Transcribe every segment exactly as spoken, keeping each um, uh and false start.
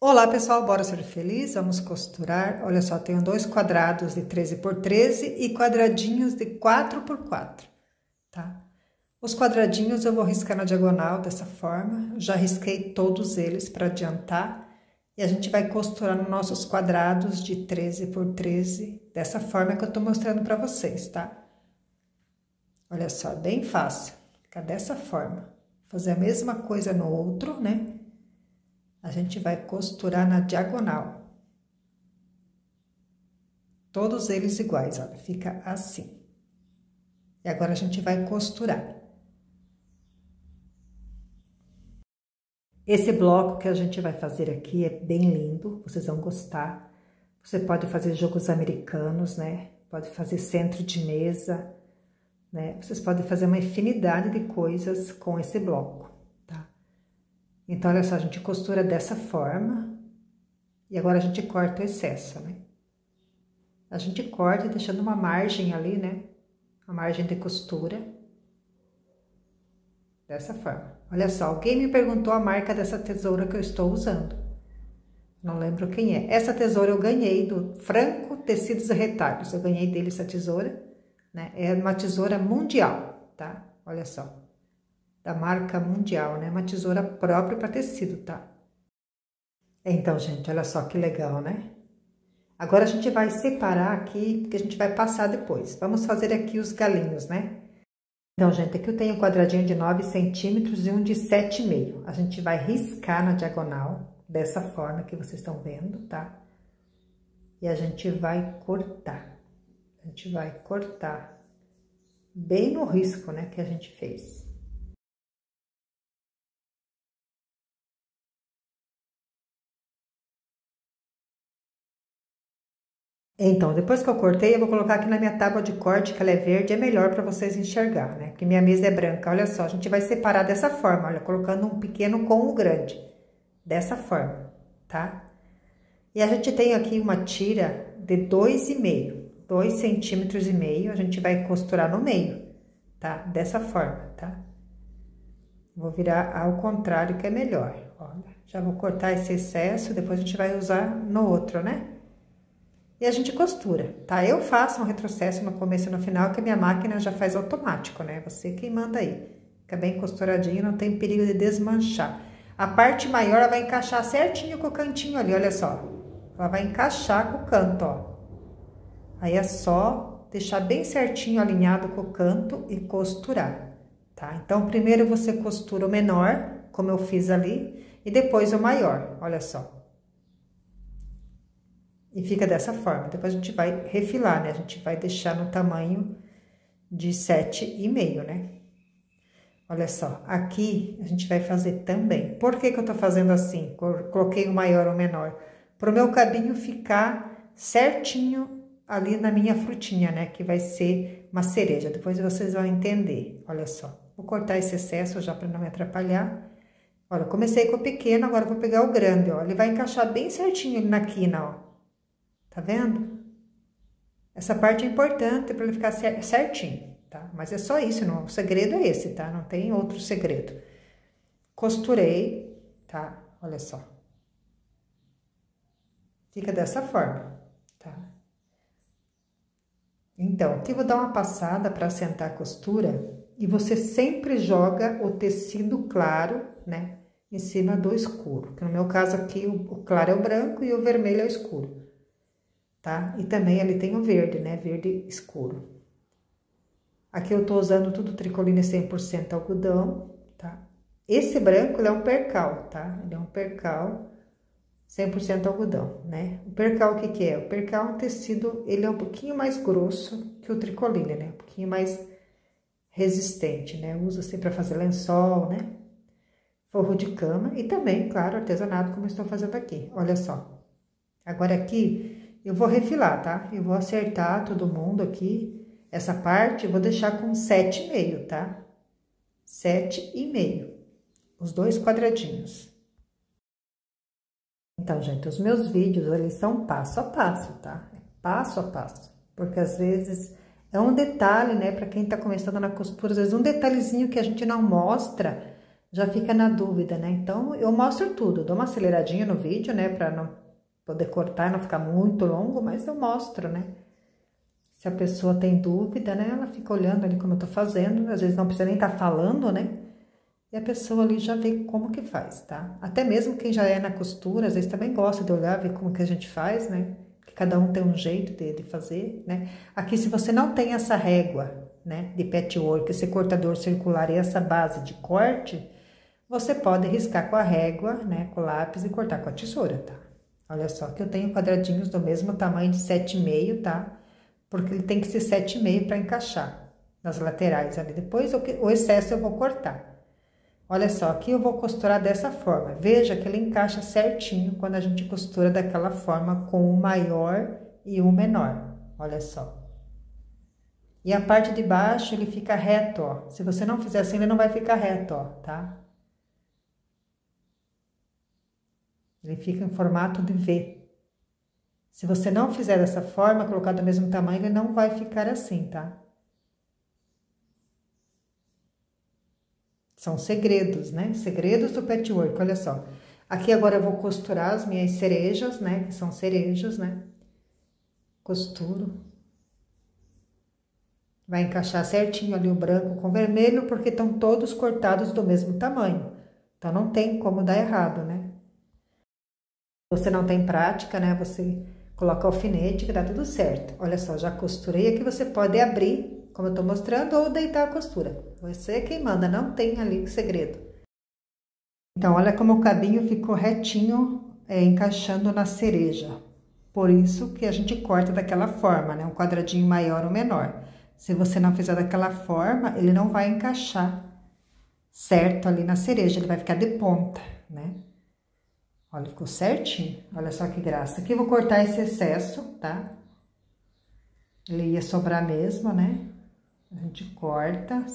Olá pessoal, bora ser feliz? Vamos costurar. Olha só, tenho dois quadrados de treze por treze e quadradinhos de quatro por quatro, tá? Os quadradinhos eu vou riscar na diagonal dessa forma, já risquei todos eles para adiantar. E a gente vai costurar nos nossos quadrados de treze por treze, dessa forma que eu tô mostrando para vocês, tá? Olha só, bem fácil, fica dessa forma. Fazer a mesma coisa no outro, né? A gente vai costurar na diagonal. Todos eles iguais, olha, fica assim. E agora a gente vai costurar. Esse bloco que a gente vai fazer aqui é bem lindo, vocês vão gostar. Você pode fazer jogos americanos, né? Pode fazer centro de mesa, né? Vocês podem fazer uma infinidade de coisas com esse bloco, tá? Então, olha só, a gente costura dessa forma. E agora a gente corta o excesso, né? A gente corta deixando uma margem ali, né? Uma margem de costura. Dessa forma. Olha só, alguém me perguntou a marca dessa tesoura que eu estou usando. Não lembro quem é. Essa tesoura eu ganhei do Franco Tecidos e Retalhos. Eu ganhei dele essa tesoura, né? É uma tesoura mundial, tá? Olha só. Da marca Mundial, né? Uma tesoura própria para tecido, tá? Então, gente, olha só que legal, né? Agora a gente vai separar aqui, porque a gente vai passar depois. Vamos fazer aqui os galinhos, né? Então, gente, aqui eu tenho um quadradinho de nove centímetros e um de sete e meio. A gente vai riscar na diagonal, dessa forma que vocês estão vendo, tá? E a gente vai cortar. A gente vai cortar bem no risco, né, que a gente fez. Então, depois que eu cortei, eu vou colocar aqui na minha tábua de corte, que ela é verde, é melhor para vocês enxergar, né? Porque minha mesa é branca, olha só, a gente vai separar dessa forma, olha, colocando um pequeno com o grande, dessa forma, tá? E a gente tem aqui uma tira de dois e meio, dois centímetros e meio, a gente vai costurar no meio, tá? Dessa forma, tá? Vou virar ao contrário, que é melhor, olha. Já vou cortar esse excesso, depois a gente vai usar no outro, né? E a gente costura, tá? Eu faço um retrocesso no começo e no final, que a minha máquina já faz automático, né? Você quem manda aí. Fica bem costuradinho, não tem perigo de desmanchar. A parte maior, ela vai encaixar certinho com o cantinho ali, olha só. Ela vai encaixar com o canto, ó. Aí é só deixar bem certinho alinhado com o canto e costurar, tá? Então, primeiro você costura o menor, como eu fiz ali, e depois o maior, olha só. E fica dessa forma. Depois a gente vai refilar, né? A gente vai deixar no tamanho de sete e meio, né? Olha só, aqui a gente vai fazer também. Por que que eu tô fazendo assim? Coloquei o maior ou o menor? Pro meu cabinho ficar certinho ali na minha frutinha, né? Que vai ser uma cereja. Depois vocês vão entender. Olha só. Vou cortar esse excesso já para não me atrapalhar. Olha, comecei com o pequeno, agora vou pegar o grande, ó. Ele vai encaixar bem certinho ali na quina, ó. Tá vendo? Essa parte é importante para ele ficar certinho, tá? Mas é só isso, não, o segredo é esse, tá? Não tem outro segredo. Costurei, tá? Olha só. Fica dessa forma, tá? Então, aqui eu vou dar uma passada para assentar a costura e você sempre joga o tecido claro, né? Em cima do escuro. Que no meu caso aqui, o claro é o branco e o vermelho é o escuro. Tá? E também ali tem o verde, né? Verde escuro. Aqui eu tô usando tudo tricoline cem por cento algodão, tá? Esse branco, ele é um percal, tá? Ele é um percal cem por cento algodão, né? O percal, o que que é? O percal é um tecido, ele é um pouquinho mais grosso que o tricoline, né? Um pouquinho mais resistente, né? Usa assim pra fazer lençol, né? Forro de cama e também, claro, artesanato, como eu estou fazendo aqui. Olha só. Agora aqui... eu vou refilar, tá? Eu vou acertar todo mundo aqui. Essa parte eu vou deixar com sete e meio, tá? Sete e meio. Os dois quadradinhos. Então, gente, os meus vídeos, eles são passo a passo, tá? Passo a passo. Porque às vezes é um detalhe, né? Pra quem tá começando na costura, às vezes um detalhezinho que a gente não mostra, já fica na dúvida, né? Então, eu mostro tudo, dou uma aceleradinha no vídeo, né? Pra não poder cortar e não ficar muito longo, mas eu mostro, né? Se a pessoa tem dúvida, né? Ela fica olhando ali como eu tô fazendo, às vezes não precisa nem estar falando, né? E a pessoa ali já vê como que faz, tá? Até mesmo quem já é na costura, às vezes também gosta de olhar, ver como que a gente faz, né? Que cada um tem um jeito de, de fazer, né? Aqui, se você não tem essa régua, né? De patchwork, esse cortador circular e essa base de corte, você pode riscar com a régua, né? Com o lápis e cortar com a tesoura, tá? Olha só que eu tenho quadradinhos do mesmo tamanho de sete e meio, tá? Porque ele tem que ser sete e meio para encaixar nas laterais ali. Depois, o excesso eu vou cortar. Olha só, aqui eu vou costurar dessa forma. Veja que ele encaixa certinho quando a gente costura daquela forma com o maior e o menor. Olha só. E a parte de baixo, ele fica reto, ó. Se você não fizer assim, ele não vai ficar reto, ó, tá? Ele fica em formato de V. Se você não fizer dessa forma, colocar do mesmo tamanho, ele não vai ficar assim, tá? São segredos, né? Segredos do patchwork, olha só. Aqui agora eu vou costurar as minhas cerejas, né? Que são cerejas, né? Costuro. Vai encaixar certinho ali o branco com o vermelho, porque estão todos cortados do mesmo tamanho. Então, não tem como dar errado, né? Você não tem prática, né? Você coloca alfinete que dá tudo certo. Olha só, já costurei aqui, você pode abrir, como eu tô mostrando, ou deitar a costura. Você é quem manda, não tem ali segredo. Então, olha como o cabinho ficou retinho, é, encaixando na cereja. Por isso que a gente corta daquela forma, né? Um quadradinho maior ou menor. Se você não fizer daquela forma, ele não vai encaixar certo ali na cereja, ele vai ficar de ponta, né? Olha, ficou certinho. Olha só que graça. Aqui eu vou cortar esse excesso, tá? Ele ia sobrar mesmo, né? A gente corta.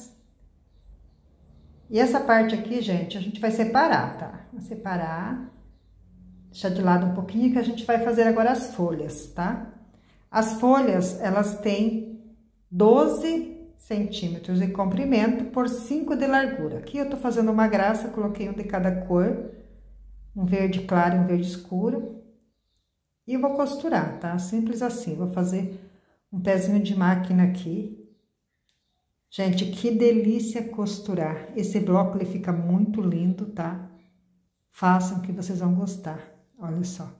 E essa parte aqui, gente, a gente vai separar, tá? Vai separar. Deixar de lado um pouquinho que a gente vai fazer agora as folhas, tá? As folhas, elas têm doze centímetros de comprimento por cinco de largura. Aqui eu tô fazendo uma graça, coloquei um de cada cor. Um verde claro e um verde escuro. E eu vou costurar, tá? Simples assim. Vou fazer um pezinho de máquina aqui. Gente, que delícia costurar. Esse bloco, ele fica muito lindo, tá? Façam que vocês vão gostar. Olha só.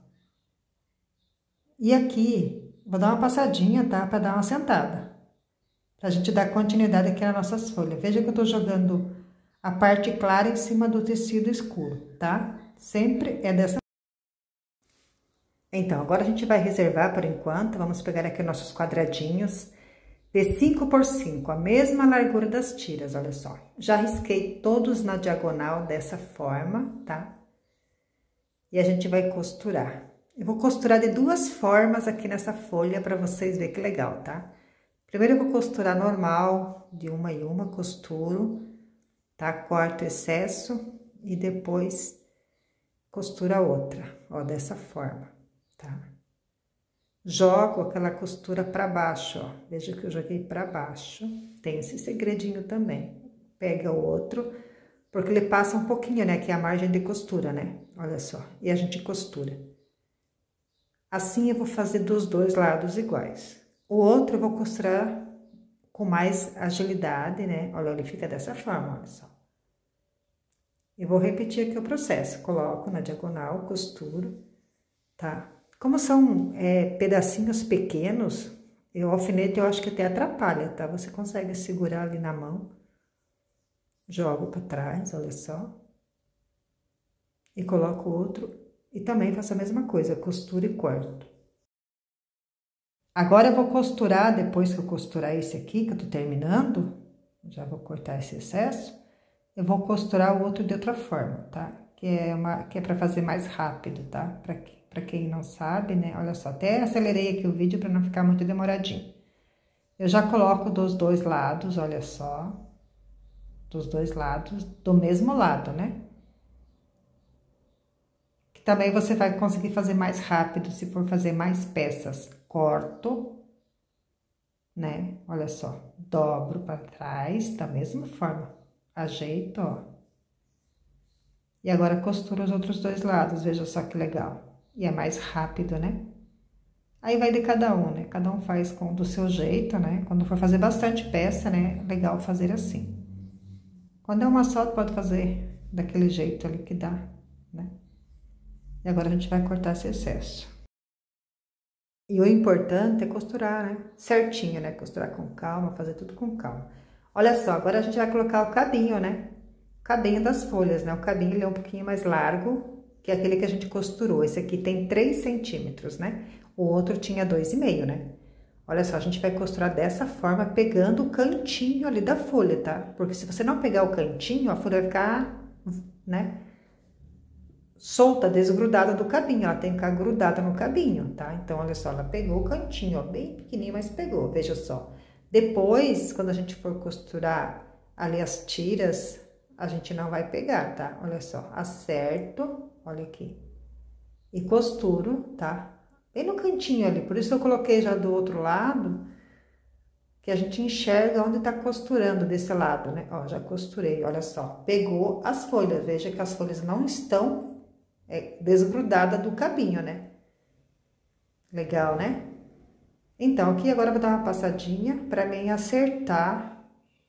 E aqui, vou dar uma passadinha, tá? Pra dar uma sentada. Pra gente dar continuidade aqui nas nossas folhas. Veja que eu tô jogando a parte clara em cima do tecido escuro, tá? Sempre é dessa. Então, agora a gente vai reservar por enquanto. Vamos pegar aqui nossos quadradinhos de cinco por cinco, a mesma largura das tiras, olha só. Já risquei todos na diagonal dessa forma, tá? E a gente vai costurar. Eu vou costurar de duas formas aqui nessa folha para vocês verem que legal, tá? Primeiro eu vou costurar normal, de uma em uma, costuro, tá? Corto o excesso e depois costura a outra, ó, dessa forma, tá? Jogo aquela costura pra baixo, ó. Veja que eu joguei pra baixo. Tem esse segredinho também. Pega o outro, porque ele passa um pouquinho, né? Que é a margem de costura, né? Olha só. E a gente costura. Assim eu vou fazer dos dois lados iguais. O outro eu vou costurar com mais agilidade, né? Olha, ele fica dessa forma, olha só. Eu vou repetir aqui o processo. Coloco na diagonal, costuro, tá? Como são é, pedacinhos pequenos, o alfinete eu acho que até atrapalha, tá? Você consegue segurar ali na mão. Jogo pra trás, olha só. E coloco outro. E também faço a mesma coisa, costuro e corto. Agora eu vou costurar, depois que eu costurar esse aqui, que eu tô terminando, já vou cortar esse excesso. Eu vou costurar o outro de outra forma, tá? Que é, uma, que é pra fazer mais rápido, tá? Pra, pra quem não sabe, né? Olha só, até acelerei aqui o vídeo pra não ficar muito demoradinho. Eu já coloco dos dois lados, olha só. Dos dois lados, do mesmo lado, né? Que também você vai conseguir fazer mais rápido se for fazer mais peças. Corto, né? Olha só, dobro pra trás, da mesma forma. Ajeito, ó. E agora costura os outros dois lados, veja só que legal. E é mais rápido, né? Aí vai de cada um, né? Cada um faz com do seu jeito, né? Quando for fazer bastante peça, né? É legal fazer assim. Quando é uma só, pode fazer daquele jeito ali que dá, né? E agora a gente vai cortar esse excesso. E o importante é costurar, né? Certinho, né? Costurar com calma, fazer tudo com calma. Olha só, agora a gente vai colocar o cabinho, né? O cabinho das folhas, né? O cabinho, ele é um pouquinho mais largo que aquele que a gente costurou. Esse aqui tem três centímetros, né? O outro tinha dois e meio, né? Olha só, a gente vai costurar dessa forma, pegando o cantinho ali da folha, tá? Porque se você não pegar o cantinho, a folha vai ficar, né? Solta, desgrudada do cabinho, ela tem que ficar grudada no cabinho, tá? Então, olha só, ela pegou o cantinho, ó, bem pequenininho, mas pegou, veja só. Depois, quando a gente for costurar ali as tiras, a gente não vai pegar, tá? Olha só, acerto, olha aqui, e costuro, tá? Bem no cantinho ali, por isso eu coloquei já do outro lado, que a gente enxerga onde tá costurando desse lado, né? Ó, já costurei, olha só, pegou as folhas, veja que as folhas não estão é, desgrudadas do cabinho, né? Legal, né? Então, aqui agora eu vou dar uma passadinha pra mim acertar,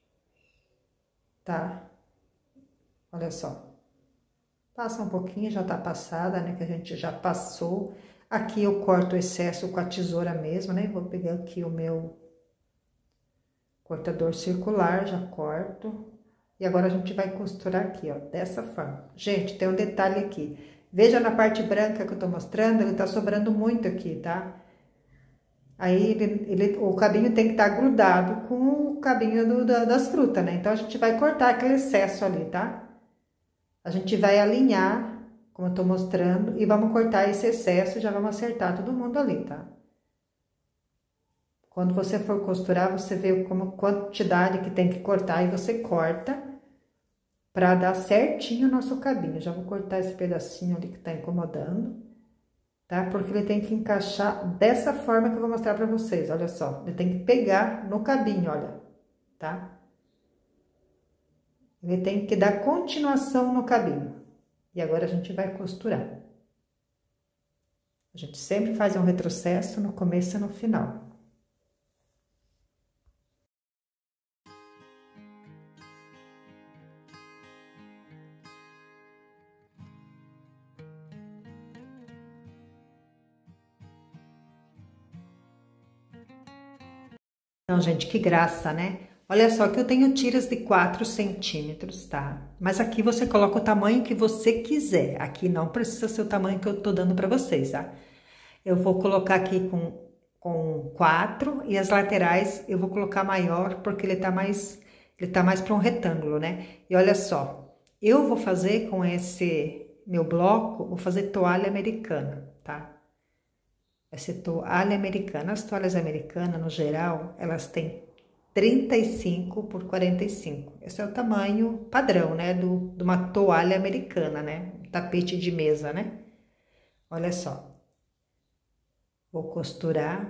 tá? Olha só. Passa um pouquinho, já tá passada, né? Que a gente já passou. Aqui eu corto o excesso com a tesoura mesmo, né? Vou pegar aqui o meu cortador circular, já corto. E agora a gente vai costurar aqui, ó, dessa forma. Gente, tem um detalhe aqui. Veja na parte branca que eu tô mostrando, ele tá sobrando muito aqui, tá? Aí, ele, ele, o cabinho tem que estar grudado com o cabinho do, da, das frutas, né? Então, a gente vai cortar aquele excesso ali, tá? A gente vai alinhar, como eu tô mostrando, e vamos cortar esse excesso e já vamos acertar todo mundo ali, tá? Quando você for costurar, você vê como quantidade que tem que cortar e você corta pra dar certinho o nosso cabinho. Já vou cortar esse pedacinho ali que tá incomodando, tá? Porque ele tem que encaixar dessa forma que eu vou mostrar pra vocês, olha só. Ele tem que pegar no cabinho, olha, tá? Ele tem que dar continuação no cabinho. E agora a gente vai costurar. A gente sempre faz um retrocesso no começo e no final. Então, gente, que graça, né? Olha só que eu tenho tiras de quatro centímetros, tá? Mas aqui você coloca o tamanho que você quiser. Aqui não precisa ser o tamanho que eu tô dando pra vocês, tá? Eu vou colocar aqui com, com quatro e as laterais eu vou colocar maior porque ele tá mais, ele tá mais pra um retângulo, né? E olha só, eu vou fazer com esse meu bloco, vou fazer toalha americana, tá? Vai ser toalha americana. As toalhas americanas, no geral, elas têm trinta e cinco por quarenta e cinco. Esse é o tamanho padrão, né? Do, de uma toalha americana, né? Tapete de mesa, né? Olha só. Vou costurar.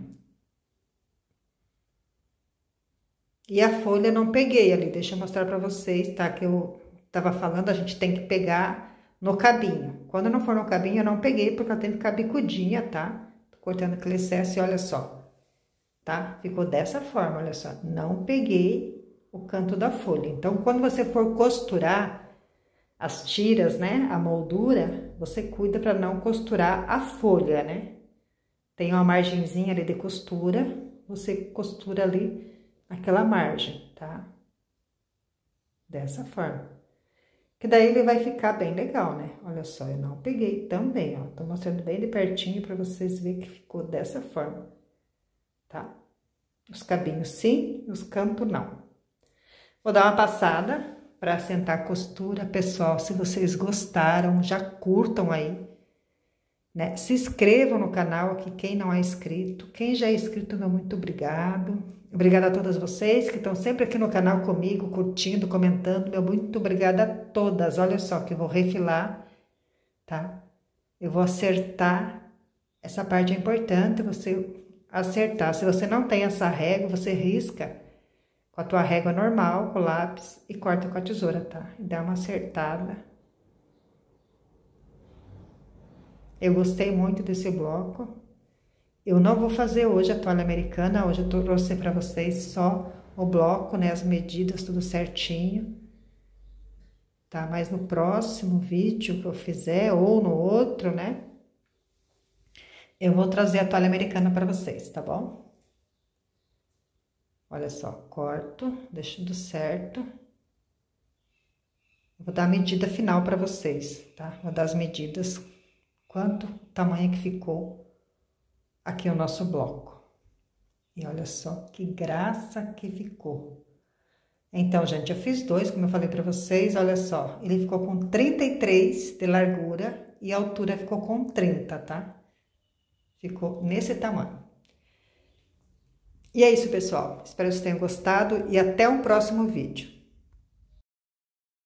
E a folha eu não peguei ali. Deixa eu mostrar pra vocês, tá? Que eu tava falando, a gente tem que pegar no cabinho. Quando não for no cabinho, eu não peguei, porque ela tem que ficar bicudinha, tá? Cortando aquele excesso e olha só, tá? Ficou dessa forma, olha só. Não peguei o canto da folha. Então, quando você for costurar as tiras, né? A moldura, você cuida para não costurar a folha, né? Tem uma margenzinha ali de costura, você costura ali aquela margem, tá? Dessa forma. Que daí ele vai ficar bem legal, né? Olha só, eu não peguei também, ó. Tô mostrando bem de pertinho pra vocês verem que ficou dessa forma, tá? Os cabinhos sim, os cantos não. Vou dar uma passada pra assentar a costura. Pessoal, se vocês gostaram, já curtam aí, né? Se inscrevam no canal aqui, quem não é inscrito. Quem já é inscrito, meu muito obrigado. Obrigada a todas vocês que estão sempre aqui no canal comigo, curtindo, comentando. Meu muito obrigada a todas. Olha só que eu vou refilar, tá? Eu vou acertar. Essa parte é importante, você acertar. Se você não tem essa régua, você risca com a tua régua normal, com o lápis, e corta com a tesoura, tá? E dá uma acertada Eu gostei muito desse bloco. Eu não vou fazer hoje a toalha americana, hoje eu trouxe para vocês só o bloco, né, as medidas, tudo certinho. Tá? Mas no próximo vídeo que eu fizer, ou no outro, né, eu vou trazer a toalha americana para vocês, tá bom? Olha só, corto, deixo tudo certo. Vou dar a medida final para vocês, tá? Vou dar as medidas, quanto tamanho que ficou aqui o nosso bloco. E olha só que graça que ficou. Então, gente, eu fiz dois, como eu falei pra vocês, olha só. Ele ficou com trinta e três de largura e a altura ficou com trinta, tá? Ficou nesse tamanho. E é isso, pessoal. Espero que vocês tenham gostado e até o próximo vídeo.